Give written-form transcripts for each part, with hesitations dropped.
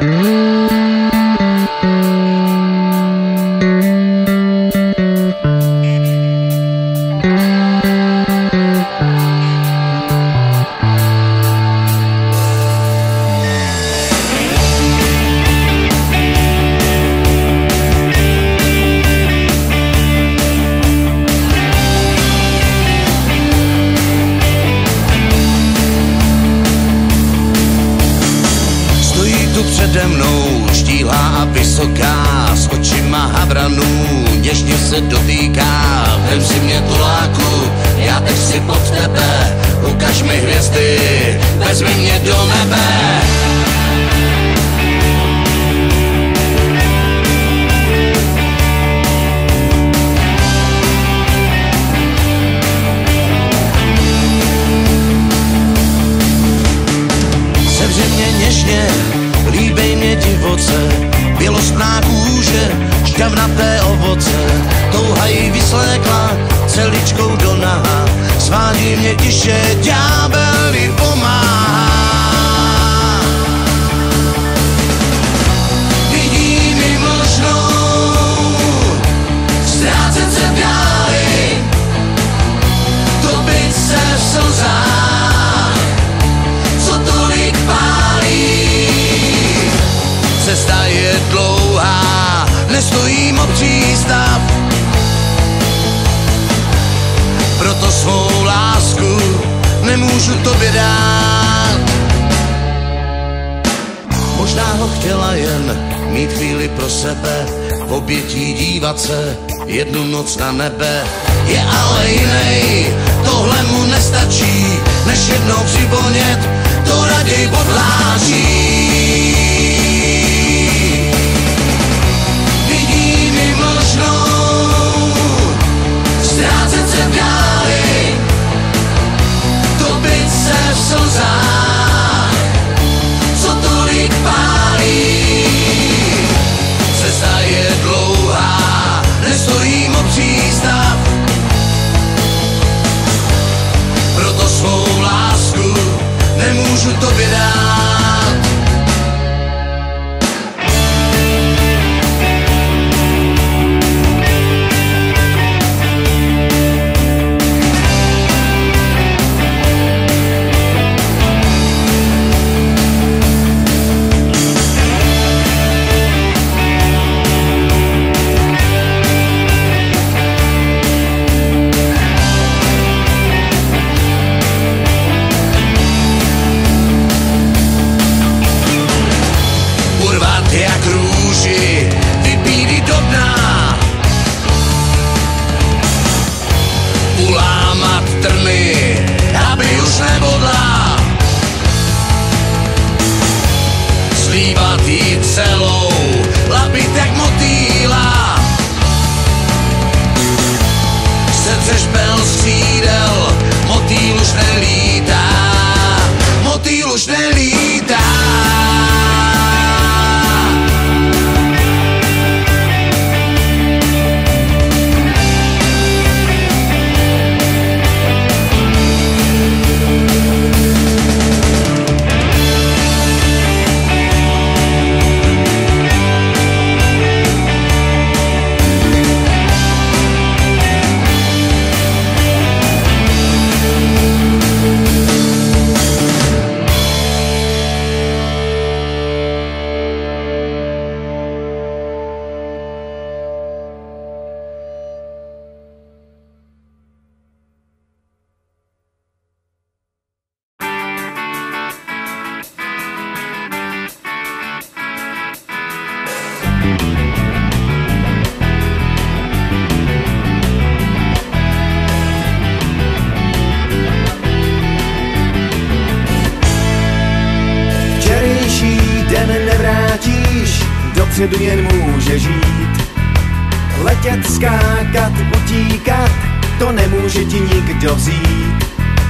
Přede mnou štíhlá a vysoká, s očima havranů něžně se dotýká. Vem si mě tuláku, já teď si pod tebe, ukaž mi hvězdy, vezmi mě do nebe. Sevři mě něžně, líbej mě divoce, bělostná kůže, šťavnaté ovoce, touha jí vyslékla celičkou do naha, svádí mě tiše, ďábel jí pomáhá. Vidí mi možnou ztrácet se v dáli, topit se v slzách, co tolik pálí. Cesta je dlouhá, nestojím o přístav, proto svou lásku nemůžu tobě dát. Možná ho chtěla jen mít chvíli pro sebe, v obětí dívat se jednu noc na nebe. Je ale jinej, tohle mu nestačí, než jednou přivonět, to raději podláží. Ztrácet se v dáli, topit se v slzách, co tolik pálí. Cesta je dlouhá, nestojím o přístav, proto svou lásku nemůžu tobě dát. Jak růži, vypílit do dna, ulámat trny, aby už nebodla, slívat jí celou, lapit jak motýla, srdce špel z křídel, motýl už nelítá, motýl už nelítá. Dopředu jen může žít, letět, skákat, utíkat, to nemůže ti nikdo vzít.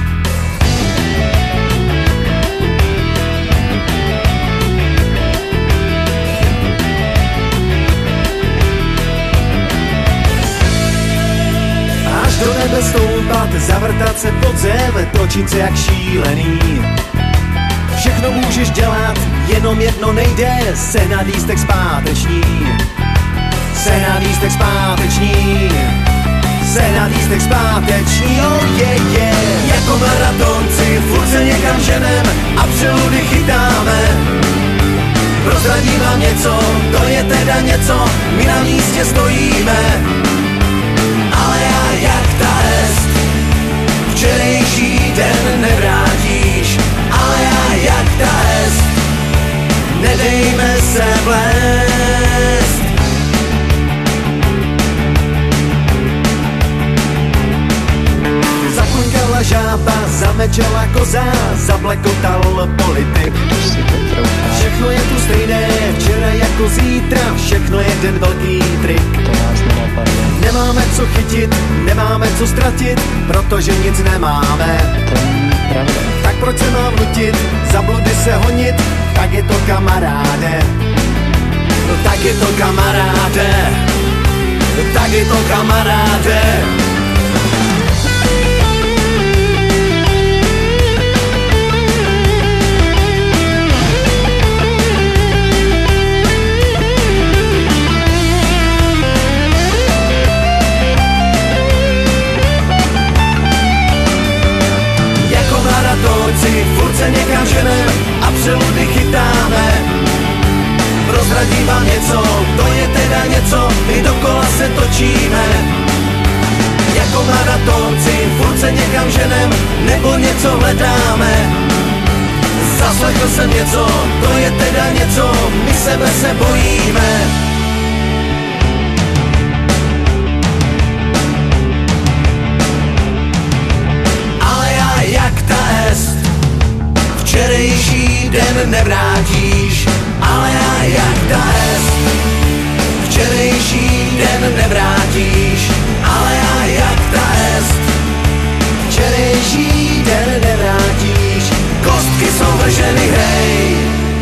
Až do nebe stoupat, zavrtat se pod zem, točit se jak šílený. Všechno můžeš dělat, jenom jenom jedno nejde, sehnat lístek zpáteční. Sehnat lístek zpáteční. Sehnat lístek zpáteční, oh yeah, yeah. Jako maratonci furt se někam ženem a přeludy chytáme. Prozradím vám něco, to je teda něco, my na místě stojíme. Ale a jak ta jest, včerejší den nevrátíš. Ale a jak ta jest, nedejme se vlézt. Zakuňkala žába, zamečela koza, zablekotal politik. Všechno je tu stejné, včera jako zítra, všechno je ten velký trik. Nemáme co chytit, nemáme co ztratit, protože nic nemáme. Tak proč se mám nutit, za bludy se honit, tak je to kamaráde. No tak je to kamaráde, tak je to kamaráde. Furt se někam ženem a přeludy chytáme. Prozradím vám něco, to je teda něco, my dokola se točíme. Jako maratonci furt se někam ženem nebo něco hledáme. Zaslechl jsem něco, to je teda něco, my sebe se bojíme. Včerejší den nevrátíš, ale a jak ta jest. Včerejší den nevrátíš, ale a jak ta jest. Včerejší den nevrátíš, kostky jsou vrženy, hej.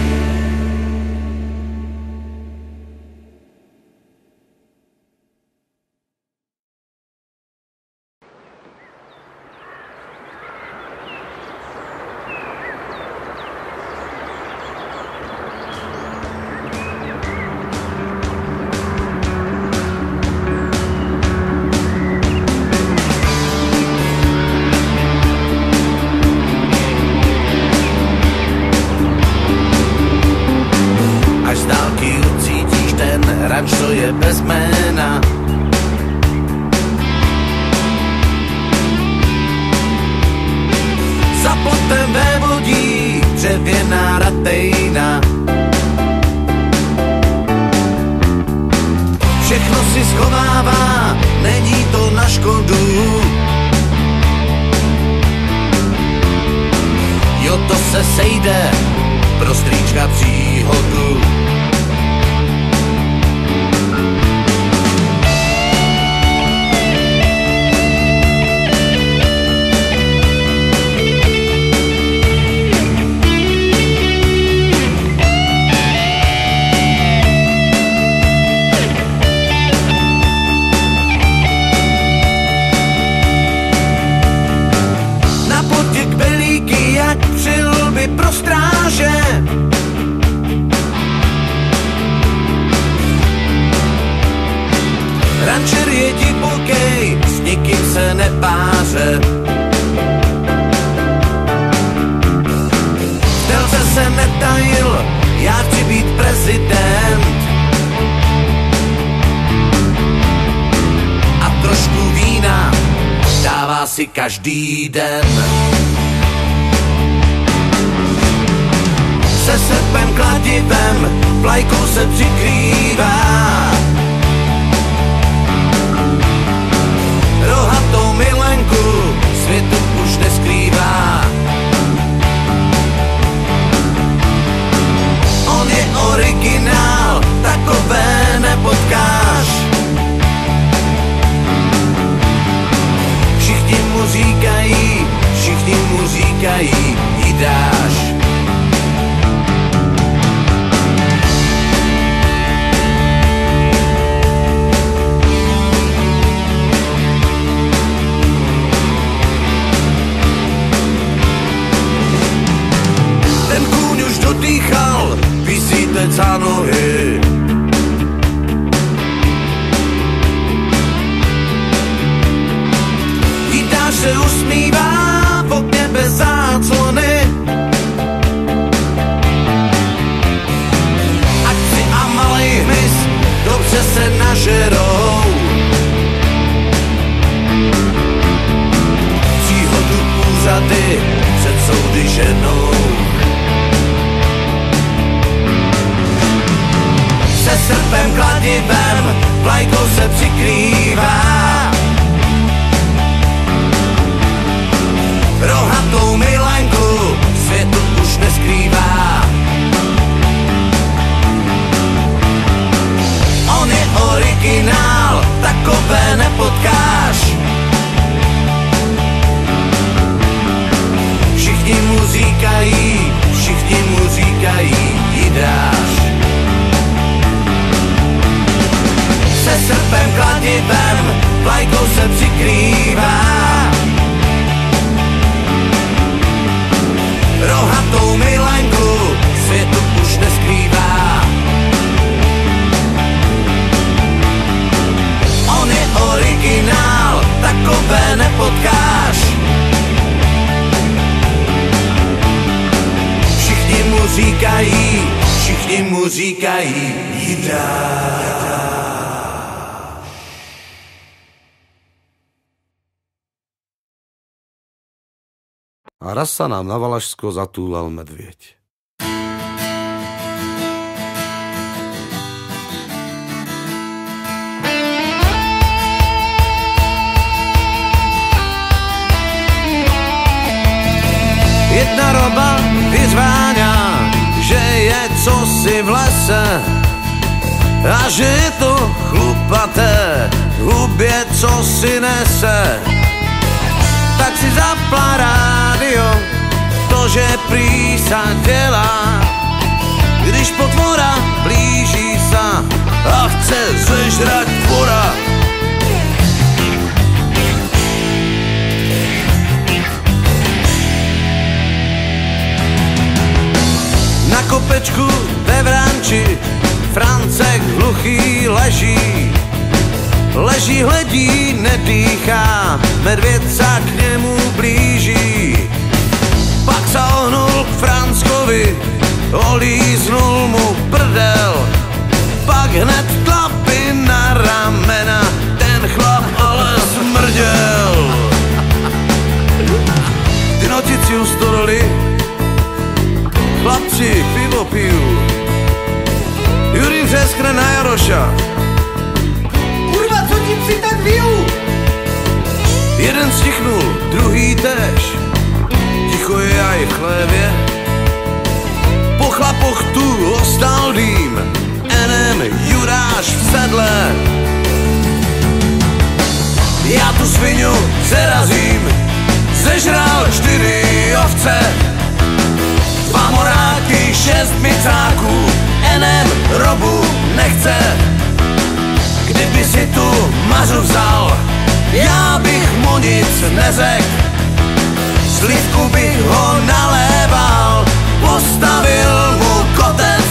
Co je bez jména. Za plotem vévodí dřevěná ratejna. Všechno si schovává, není to na škodu. Jo, to se sejde pro strýčka příhodu. Pro stráže rančer je divokej, s nikým se nepáře. V délce se netajil, já chci být prezident. A trošku vína dává si každý den. Se srpem kladivem, vlajkou se přikrývá. Rohatou milenku světu už neskrývá. On je originál, takové nepotkáš. Všichni mu říkají, jí dáš. teď za nohy. Gitař se usmívá v okně bez záclony. Akci a malej hmyz dobře se nažerou. Příhodu úřady před soudy ženou. Se srpem kladivem vlajkou se přikrývá. Rohatou milenku světu už neskrývá. On je originál, takové nepotkáš. Všichni mu říkají, ji dáš. Se srpem kladivem vlajkou se přikrývá. Rohatou milenku světu už neskrývá. On je originál, takové nepotkáš. Všichni mu říkají, ji dáš. A raz sa nám na Valašsko zatúlal medvieď. Jedna roba vyzváňa, že je cosi v lese a že je to chlupaté, hubě cosi nese. Tak si zapla rádio, to, že prý sa dělá, když potvora blíží sa a chce zežrať tvora. Na kopečku ve Vranči Francek hluchý leží. Leží, hledí, nedýchá, medvěd sa k němu blíží. Pak sa ohnul k Franckovi, olíznul mu prdel. Pak hned tlapy na ramena, ten chlap ale smrděl. Ty notici u stodoly, chlapci pivo piju. Jurim přeskne na Jaroša. Co ti psi tak vyjú? Jeden stichnul, druhý též. Ticho je aj v chlévě. Po chlapoch tu ostaldým, enem Juráš v sedle. Já tu svinu zerazím, zežral 4 ovce, 2 moráky, 6 micáků, enem robu nechce. Kdyby si tu mařu vzal, já bych mu nic neřekl. Slivku bych ho naléval, postavil mu kotec.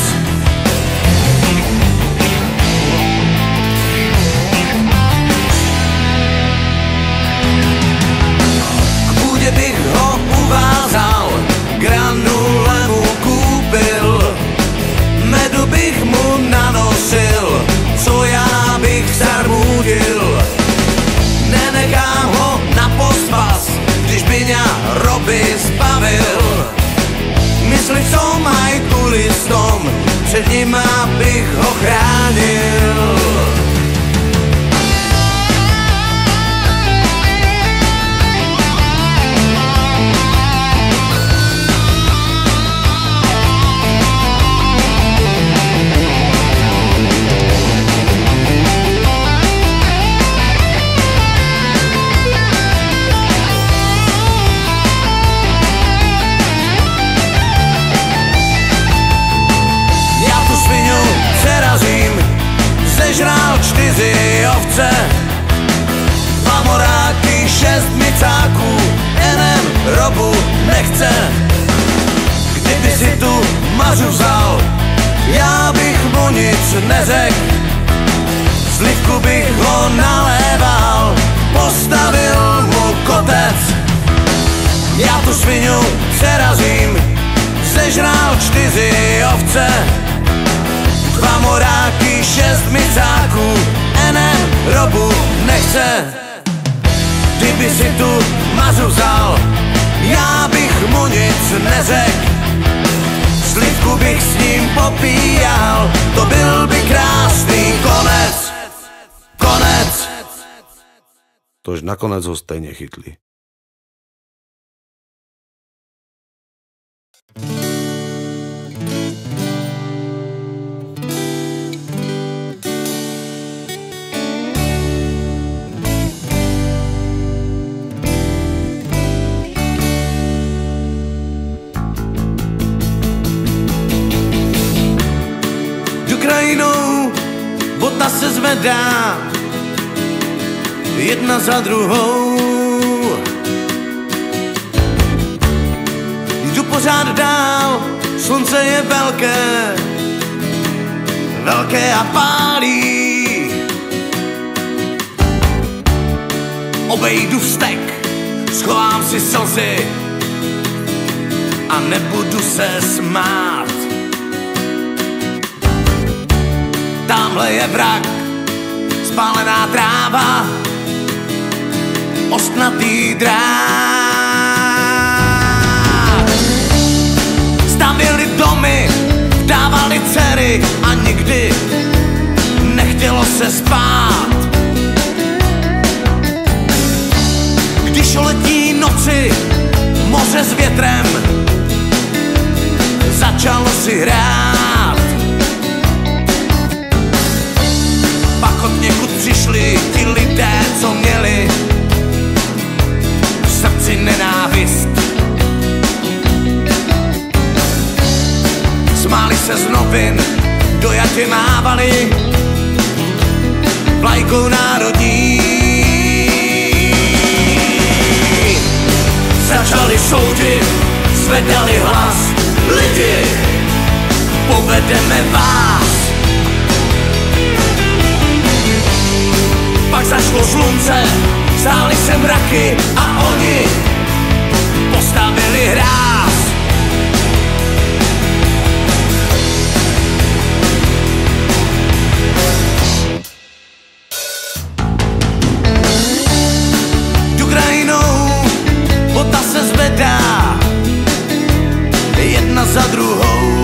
K půdě bych ho uvázal, granule mu koupil, medu bych mu nanosil, co já bych zarmudil. Nenechám ho na pospas, když by mě Roby zbavil. Mysli, co mají turistom, před nima bych ho chránil. Zežral 4 ovce, 2 moráky, 6 micáků, enem Robu nechce. Kdyby si tu mařu vzal, já bych mu nic neřekl. Slivku bych ho naléval, postavil mu kotec. Já tu svinu přerazím, sežral 4 ovce, 2 moráky, 6 micáků, robu nechce. Kdyby si tu mazu vzal, já bych mu nic neřekl. Slivku bych s ním popíjal, to byl by krásný konec. Konec. Tož nakonec ho stejně chytli. Krajinou bota se zvedá, jedna za druhou. Jdu pořád dál, slunce je velké, velké a pálí. Obejdu vztek, schovám si slzy a nebudu se smát. Tamhle je vrak, spálená tráva, ostnatý drát. Stavěli domy, dávali dcery a nikdy nechtělo se spát. Když letí noci, moře s větrem, začalo si hrát. Pak od někud přišli ti lidé, co měli v srdci nenávist. Smáli se z novin, dojatě mávali vlajkou národní. Začali soudit, zvedali hlas, lidi, povedeme vás. Pak zašlo slunce, stály se mraky a oni postavili hráz. Tu krajinou bota se zvedá, jedna za druhou.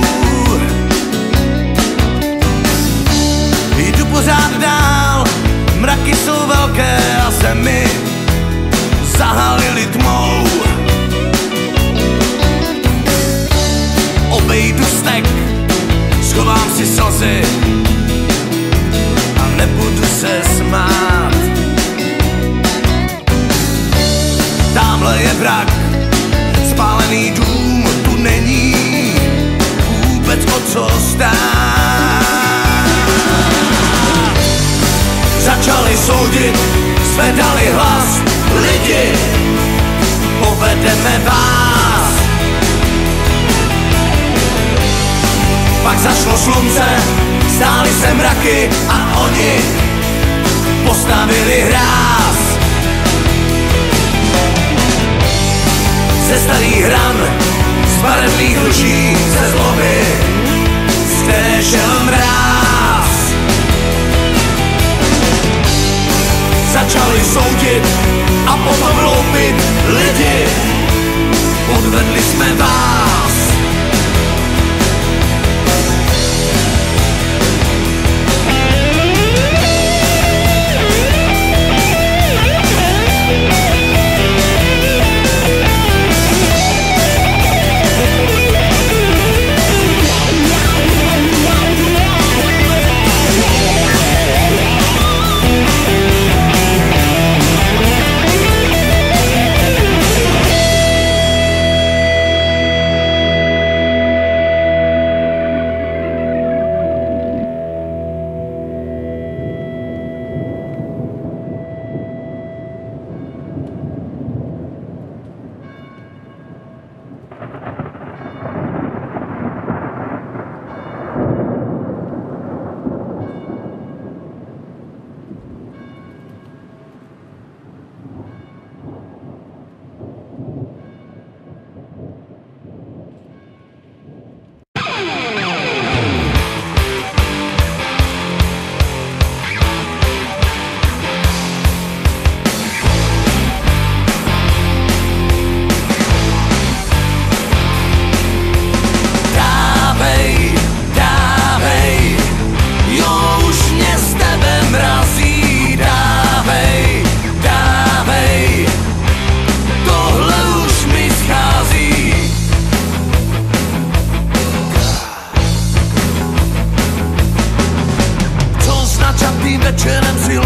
Jdu pořád dál, mraky jsou velké a zemi zahalili tmou. Obejdu vztek, schovám si slzy a nebudu se smát. Tamhle je vrak, spálený dům, tu není vůbec o co stát. Začali soudit, zvedali hlas, lidi, povedeme vás. Pak zašlo slunce, stály se mraky a oni postavili hráz. Ze starých hran, z barevných lží, ze zloby, z té šel mráz. Začali soudit a potom loupit lidi, podvedli jsme vás.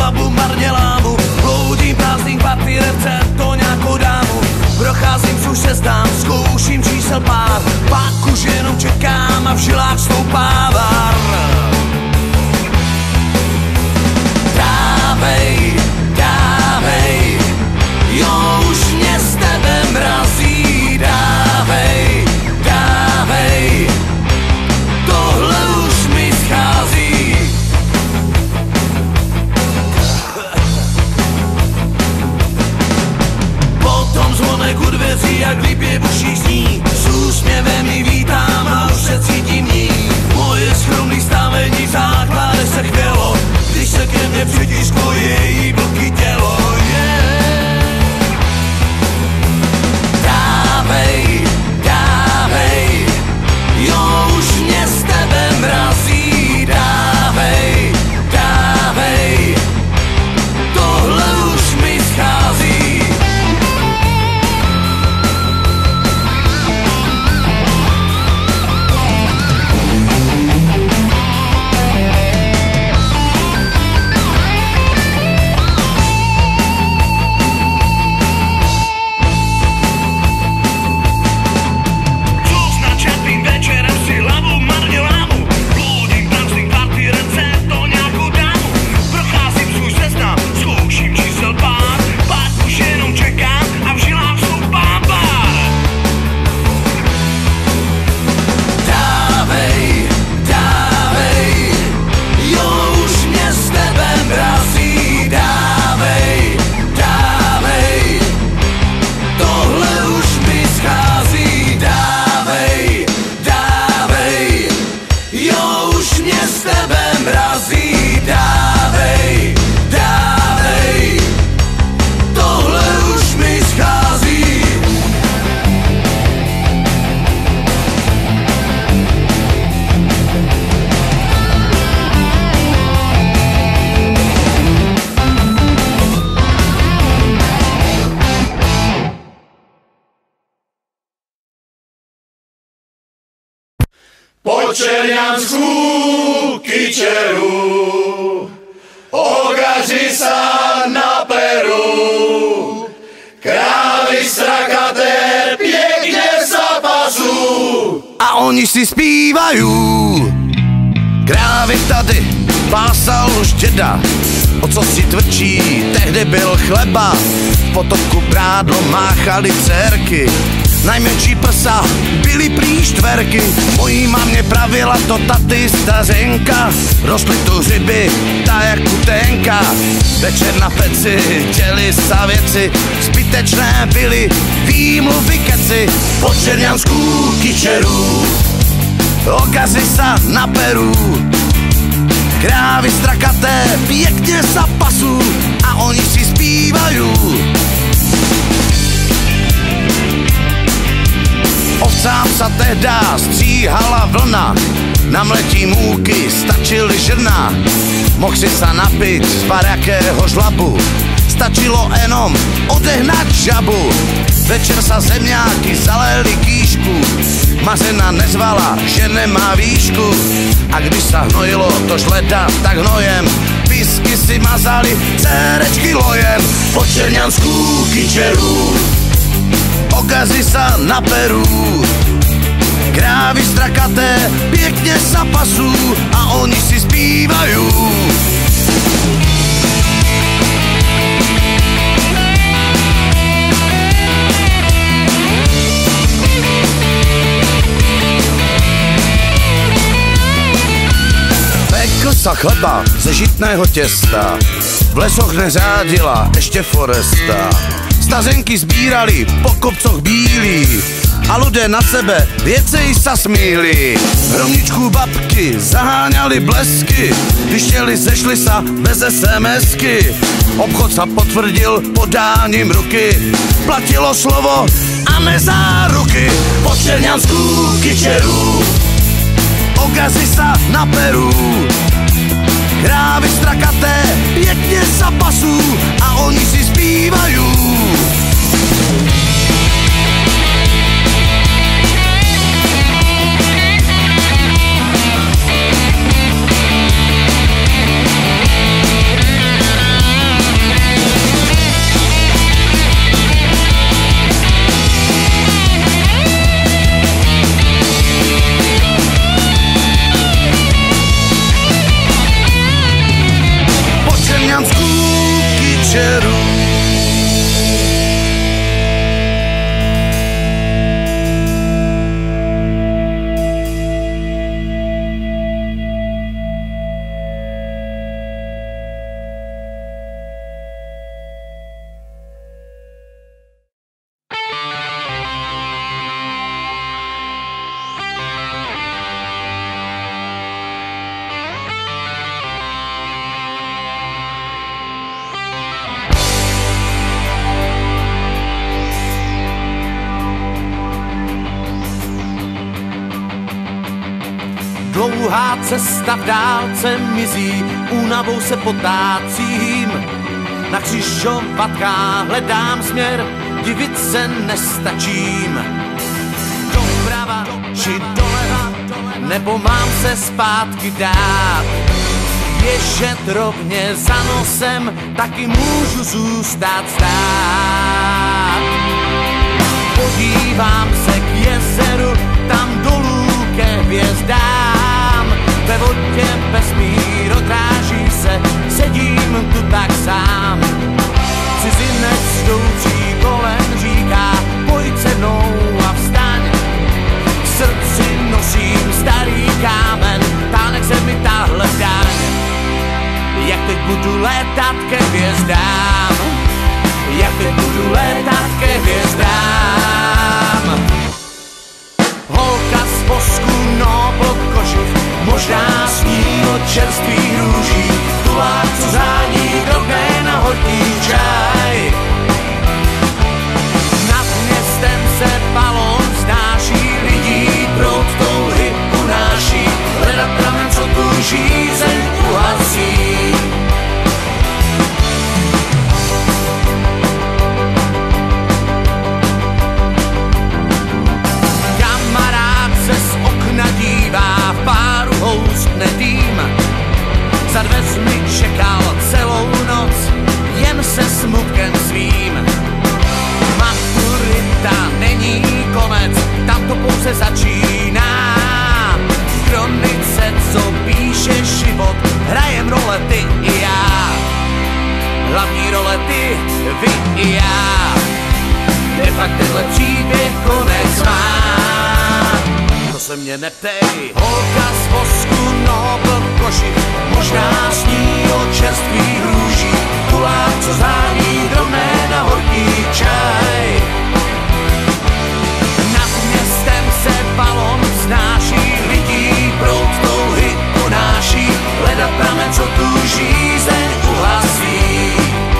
hlavu marně lámu. Bloudím prázdných kvartírence, to nějakou dámu. Procházím, už se zdám, zkouším čísel pár. Pak už jenom čekám a v žilách stoupá vár. Dávej, dávej, jo už mě s tebe mrazí. Dávej, dávej, tohle už mi schází. Potom zvonek u dveří, jak líbě v uších zní. S úsměvem ji vítám a už se cítím ní. Moje skromný stavení v základech se chvělo, když se ke mně přitisklo její vlky tělo. Dávej, dávej, jo už mě z tebe mrazí. Dávej, dávej, tohle už mi schází. Po Čerňansku kyčeru, ogaři sa na peru, krávy strakaté pěkně sa pasú. A oni si zpívají. Krávy tady pásal už děda, o co si tvrdší, tehdy byl chleba. V potoku brádlo máchali dcerky, najmenší prsa byly prý štverky. Mojí mamě pravila to taty stařenka, rostly tu ryby, ta jak kutenka. Večer na peci děli sa věci, zbytečné byly výmluvy keci. Po Čerňansku kyčeru, okazy sa na peru, krávy strakaté pěkně sa pasú a oni si zpívají. Ovcám sa tehda stříhala vlna, na mletí múky stačily žrna. Mohl si sa napít z barjakého žlabu, stačilo jenom odehnat žabu. Večer sa zemňáky zaleli kýšku, mařena nezvala, že nemá výšku. A když sa hnojilo to žleda, tak hnojem pisky si mazali cérečky lojem. Po Čerňansku kyčeru, okazy sa na peru, krávy strakaté pěkně sa pasú a oni si zpívají. Pekl sa chleba ze žitného těsta, v lesoch neřádila ještě foresta. Stařenky sbírali po kopcoch bílí a ľudia na sebe věcej sa smíli. Hromničku babky zaháňali blesky, když chtěli sešli sa bez SMSky. Obchod sa potvrdil podáním ruky, platilo slovo a nezáruky. Po Čerňansku kyčeru, okazy sa na peru, krávy strakaté pěkně sa pasú a oni si zpívají. Dlouhá cesta v dálce mizí, únavou se potácím. Na křižovatkách hledám směr, divit se nestačím. Doprava či doleva, nebo mám se zpátky dát. Běžet rovně za nosem, taky můžu zůstat stát. Podívám se k jezeru, tam dolů ke hvězdám. Ve vodě vesmír odráží se, sedím tu tak sám. Cizinec jdoucí kolem říká, pojď se mnou a vstaň. V srdci nosím starý kámen, táhne se mi tahle daň. Jak teď budu létat ke hvězdám, jak teď budu létat ke hvězdám. Holka z posku, no pod kožich, možná sní od čerstvých růží. Tulák, co zání drobné na horký čaj. Nad městem se balón vznáší, lidí proud touhy unáší. Hledat pramen, co tu žízeň uhasí. Dívá, v páru houskne dým. Za dveřmi čekal celou noc, jen se smutkem svým. Maturita není konec, tam to pouze začíná. V kronice, co píše život, hrajem role ty i já. Hlavní role ty, vy i já. De fakt tenhle příběh konec má. Se mě neptej. Holka z vosku, no v koši, možná sní o čerstvých růží. Tulák, co zání drobné na horký čaj. Nad městem se balon vznáší, lidí proud touhy unáší. Hledat pramen, co tu žízeň uhasí.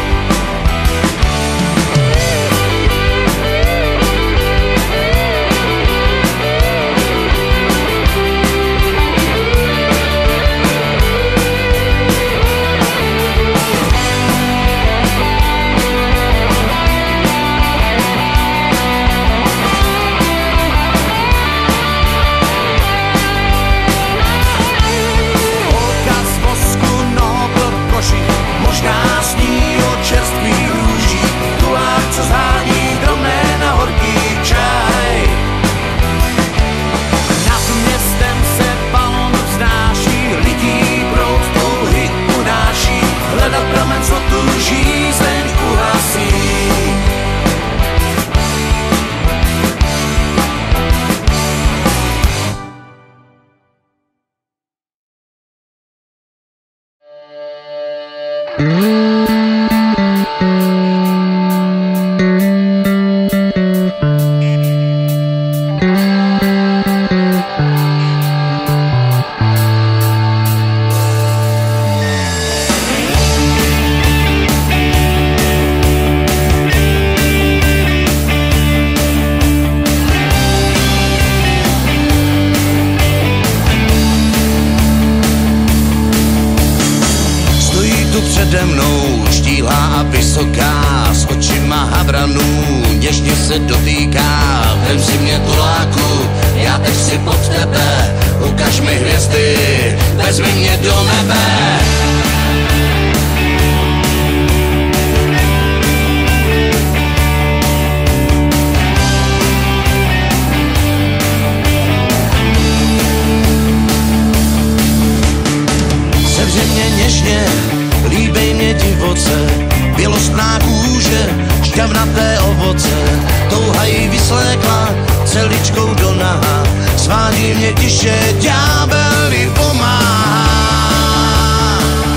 Možná sní o čerstvých růží, tulák, co zhání drobné na horký čaj. Nad městem se balon vznáší, lidí proud touhy unáší. Hledat pramen, co tu žízeň uhasí. Přede mnou štíhlá a vysoká, s očima havranů něžně se dotýká. Vem si mě, tuláku, já teď si pod tebe, ukaž mi hvězdy, vezmi mě do nebe. Sevři mě něžně, líbej mě divoce, bělostná kůže, šťavnaté ovoce. Touha jí vyslékla celičkou do naha, svádí mě tiše, ďábel jí pomáhá.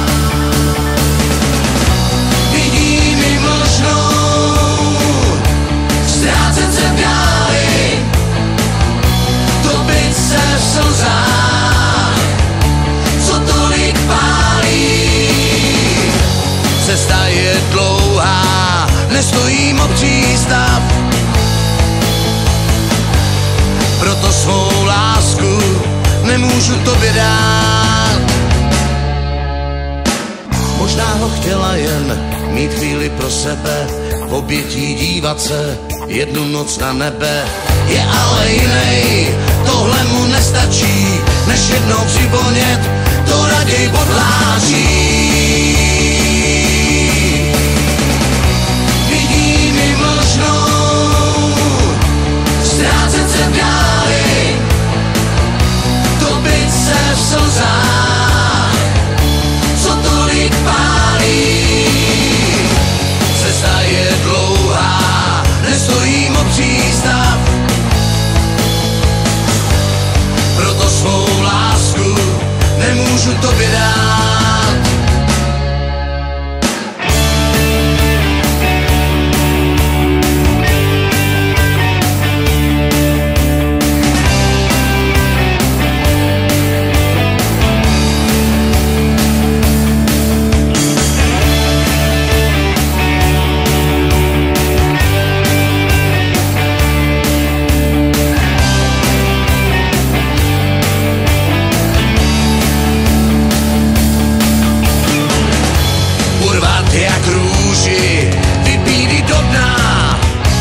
Vidí mi možnou ztrácet se v dáli, topit se v slzách, co tolik pálí. Cesta je dlouhá, nestojím o přístav, proto svou lásku nemůžu tobě dát. Možná ho chtěla jen mít chvíli pro sebe, v obětí dívat se jednu noc na nebe. Je ale jinej, tohle mu nestačí, než jednou přivonět, to raději podláří. Vidím ji mlžnou, ztrácet se v dáli, topit se v slzách, co tolik pálí. Cesta je dlouhá, nestojím o přístav, proto svou lásku nemůžu tobě dát. Jak růži, vypít do dna,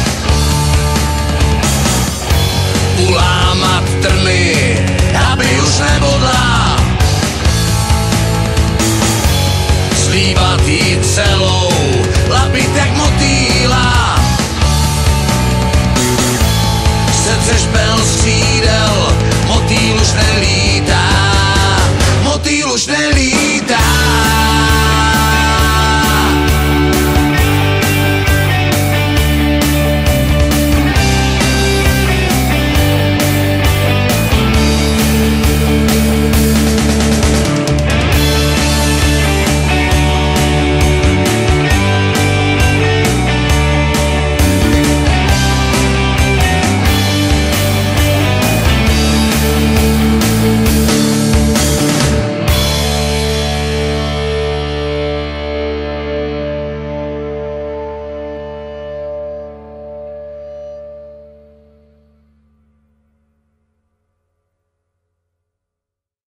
ulámat trny, aby už nebodla, slívat jí celou, lapit jak motýla, srdce špel z křídel, motýl už nelí.